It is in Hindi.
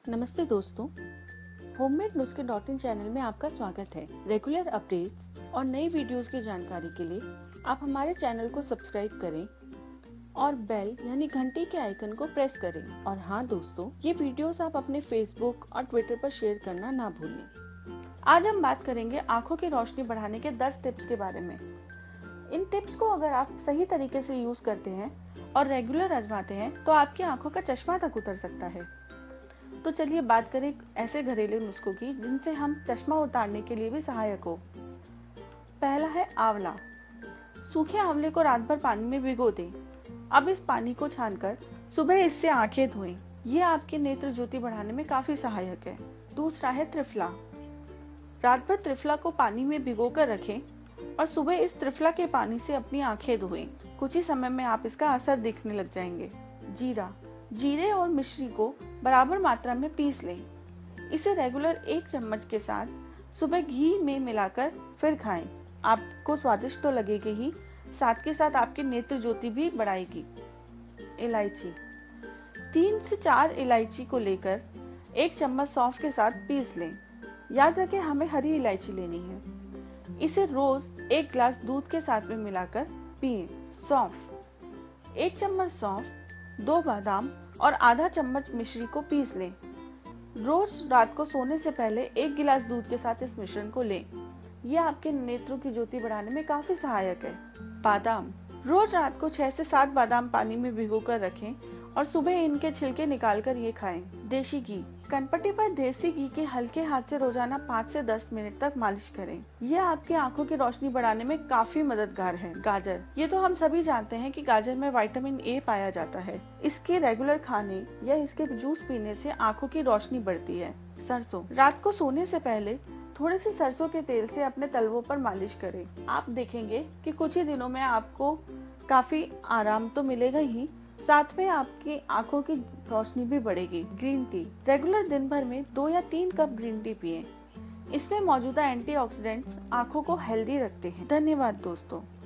नमस्ते दोस्तों, होममेड नुस्खे .in चैनल में आपका स्वागत है। रेगुलर अपडेट्स और नई वीडियोस की जानकारी के लिए आप हमारे चैनल को सब्सक्राइब करें और बेल यानी घंटी के आइकन को प्रेस करें। और हाँ दोस्तों, ये वीडियोस आप अपने फेसबुक और ट्विटर पर शेयर करना ना भूलें। आज हम बात करेंगे आंखों की रोशनी बढ़ाने के 10 टिप्स के बारे में। इन टिप्स को अगर आप सही तरीके से यूज करते हैं और रेगुलर आजमाते हैं तो आपकी आंखों का चश्मा तक उतर सकता है। तो चलिए बात करें ऐसे घरेलू नुस्खों की जिनसे हम चश्मा उतारने के लिए भी सहायक हो। पहला है आंवला। सूखे आंवले को रात भर पानी में भिगो दें। अब इस पानी को छानकर सुबह इससे आंखें धोएं। यह आपके नेत्र ज्योति बढ़ाने में काफी सहायक है। दूसरा है त्रिफला। रात भर त्रिफला को पानी में भिगोकर रखें और सुबह इस त्रिफला के पानी से अपनी आंखें धोएं। कुछ ही समय में आप इसका असर दिखने लग जाएंगे। जीरा। जीरे और मिश्री को बराबर मात्रा में पीस लें। इसे रेगुलर 1 चम्मच के साथ सुबह घी में मिलाकर फिर खाएं। आपको स्वादिष्ट तो लगेगी ही, साथ के साथ आपकी नेत्र ज्योति भी बढ़ाएगी। इलायची। 3 से 4 इलायची को लेकर 1 चम्मच सौंफ के साथ पीस लें। याद रखें, हमें हरी इलायची लेनी है। इसे रोज 1 गिलास दूध के साथ में मिलाकर पिएं। सौंफ। 1 चम्मच सौंफ, 2 बादाम और आधा चम्मच मिश्री को पीस लें। रोज रात को सोने से पहले 1 गिलास दूध के साथ इस मिश्रण को लें। यह आपके नेत्रों की ज्योति बढ़ाने में काफी सहायक है। बादाम। रोज रात को 6 से 7 बादाम पानी में भिगोकर रखें और सुबह इनके छिलके निकालकर ये खाएं। देशी घी। कनपट्टी पर देसी घी के हल्के हाथ से रोजाना 5 से 10 मिनट तक मालिश करें। यह आपकी आंखों की रोशनी बढ़ाने में काफी मददगार है। गाजर। ये तो हम सभी जानते हैं कि गाजर में विटामिन ए पाया जाता है। इसके रेगुलर खाने या इसके जूस पीने से आंखों की रोशनी बढ़ती है। सरसों। रात को सोने से पहले थोड़े से सरसों के तेल से अपने तलवों पर मालिश करें। आप देखेंगे कि कुछ ही दिनों में आपको काफी आराम तो मिलेगा ही, साथ में आपकी आंखों की रोशनी भी बढ़ेगी। Green tea. रेगुलर दिन भर में 2 या 3 कप ग्रीन टी पिएं। इसमें मौजूदा एंटीऑक्सीडेंट्स आंखों को हेल्दी रखते हैं। धन्यवाद दोस्तों।